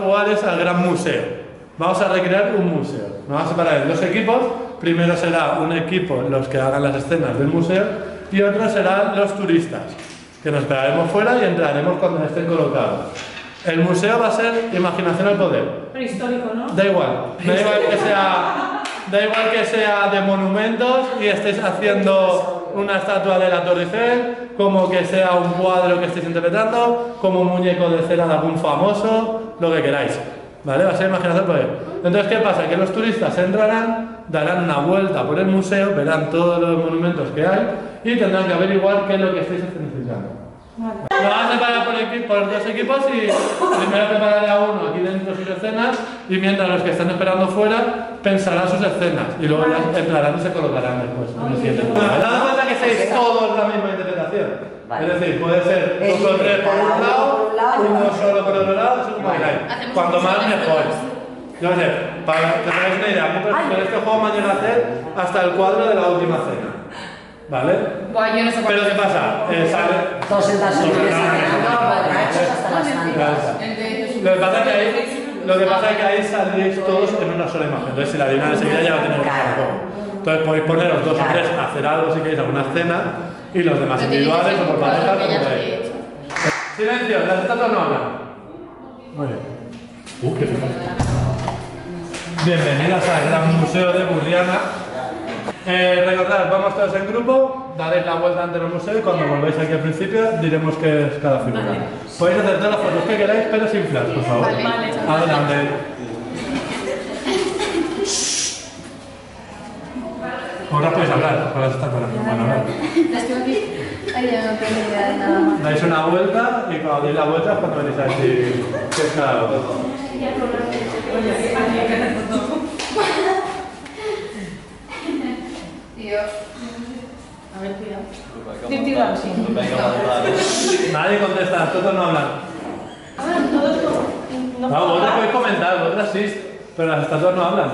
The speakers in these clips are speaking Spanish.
iguales al gran museo. Vamos a recrear un museo. Nos vamos a separar en dos equipos. Primero será un equipo los que hagan las escenas del museo y otro serán los turistas, que nos esperaremos fuera y entraremos cuando estén colocados. El museo va a ser imaginación al poder. Prehistórico, ¿no? Da igual que sea de monumentos y estéis haciendo una estatua de la Torre Eiffel, como que sea un cuadro que estéis interpretando, como un muñeco de cera de algún famoso, lo que queráis. ¿Vale? Va a ser imaginación al poder. Entonces, ¿qué pasa? Que los turistas entrarán, darán una vuelta por el museo, verán todos los monumentos que hay y tendrán que averiguar qué es lo que estáis necesitando. Nos vamos a separar por dos equipos y primero prepararé a uno aquí dentro sus escenas y mientras los que están esperando fuera pensarán sus escenas y luego ya entrarán y se colocarán después en el siguiente turno. Dad cuenta que seáis todos la misma interpretación. Vale. Es decir, puede ser dos o tres por un lado, uno solo por otro lado, eso como queráis. Cuanto más mejor. Yo sé, para que tengáis una idea, con este juego mañana hacer hasta el cuadro de la última cena. ¿Vale? Buah, yo no sé. Pero ¿qué pasa? Sale... Todos sentados en hasta las tantas. Lo que pasa es que ahí saldréis todos en una sola imagen. Entonces, si la adivinan enseguida ya va a tener un juego. Entonces, podéis poneros dos o tres a hacer algo si queréis, alguna escena, y los demás individuales o por parejas, como queráis. Silencio, las estatuas no hablan. Muy bien. Qué feo. Bienvenidas al Gran Museo de Burriana. Recordad, vamos todos en grupo, daréis la vuelta ante el museo y cuando volváis aquí al principio diremos qué es cada figura. Vale. Podéis hacer todas las fotos que queráis, pero sin flash, por favor. Vale. Adelante. Ahora podéis hablar, con las estatuas. Bueno, hablar. Estoy aquí. Ay, ya no tengo ni idea de nada más. Dais una vuelta y cuando deis la vuelta es cuando venís a decir qué es cada uno. A ver, cuidado. Nadie contesta, todos no hablan. No, vosotras podéis comentar, vosotras sí, pero las estatuas no hablan.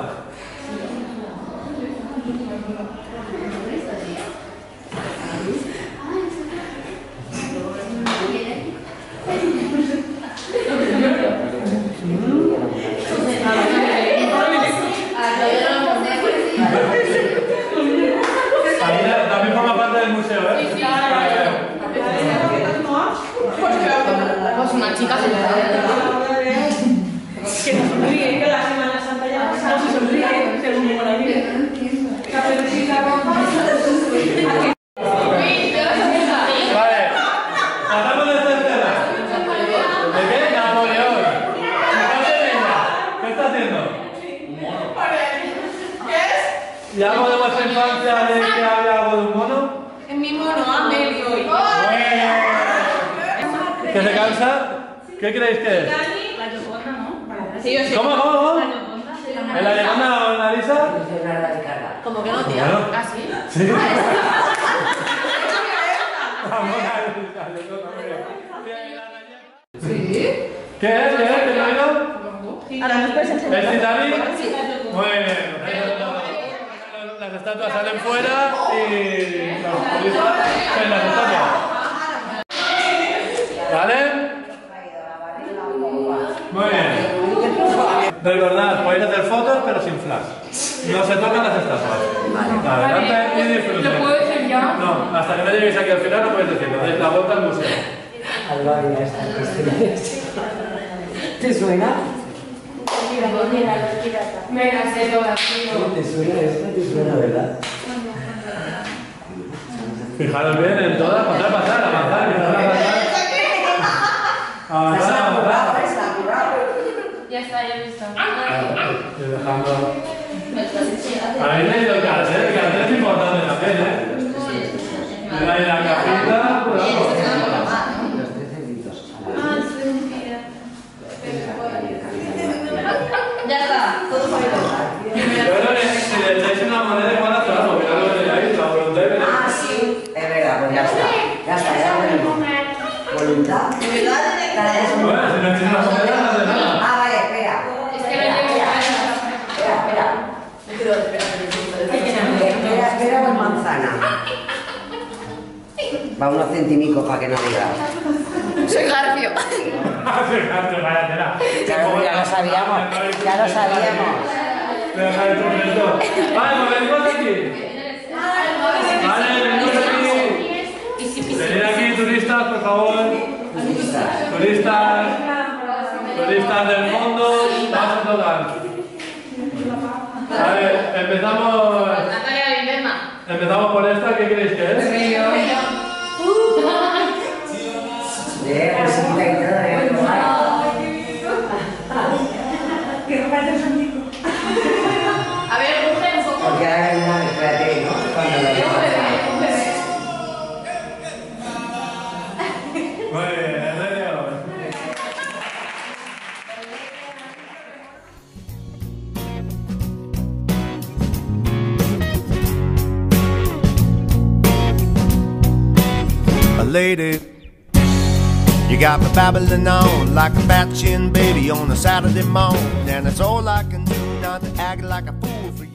También forma parte del museo, ¿eh? Sí, pues una chica sentada. Que nos sonríe, que la Semana Santa ya no se sonríe, según por ahí. Vale, hablamos de esta escena. ¿De qué? Napoleón. ¿Qué está haciendo? Un mono. ¿Qué es? ¿Y algo de vuestra infancia de que había algo de un mono? En mi mono, Amelio. ¿Que se cansa? ¿Qué creéis que es? La Yoconda, ¿no? Sí, yo sé. ¿Cómo? La Yoconda. ¿En la Yoconda o en la Lisa? ¿Cómo que no, tía? Bueno. ¿Ah, sí? Sí. Vamos a ver. Sí. ¿Qué es? ¿Qué es? ¿Qué no? Ahora nos puedes enseñar. ¿Es Titanic? Muy bien. Las estatuas salen fuera y los turistas en las estatuas. ¿Vale? Muy bien. Recordad, podéis hacer fotos pero sin flash. No se tocan las estatuas. Adelante y disfruten. ¿Lo puedo decir ya? No, hasta que no lleguéis aquí al final no podéis decirlo. Dais la vuelta al museo. ¿Te suena? Me la sé toda, tío. ¿Te suena esto? ¿Te suena, verdad? Fijaros bien en todas. Pasar, avanzar. Ya está, ya está. Estoy dejando... Habéis leído el cartel. El cartel es importante también, ¿eh? Mira ahí la cajita. Los 13 gritos. Ya está, todo salido. Yo creo que si le echáis una moneda igual hace algo, mirad lo que tenéis, la voluntad y veréis. Ah, sí. Es verdad, pues ya está. Ya tenemos. ¿Voluntad? Bueno, si no echáis una moneda no hace nada. Ah, vale, espera. Es que no llevo Espera con manzana. Va unos centimicos para que no digas. Soy Garfio. Vaya tela. Claro, ya lo sabíamos, ya lo sabíamos. Vale, pues venimos aquí. Vale, venimos aquí. Venid aquí, turistas, por favor. Turistas. Turistas del fondo. Vamos a tocar. Vale, empezamos. Empezamos por esta, ¿qué creéis que es? Música y todo, A ver, busca un poco. porque ahora hay una espérate, ¿no? Cuando lo vemos. Muy bien, en serio. Lady, you got me babbling on like a fat chin baby on a Saturday morning, and it's all I can do not to act like a fool for you.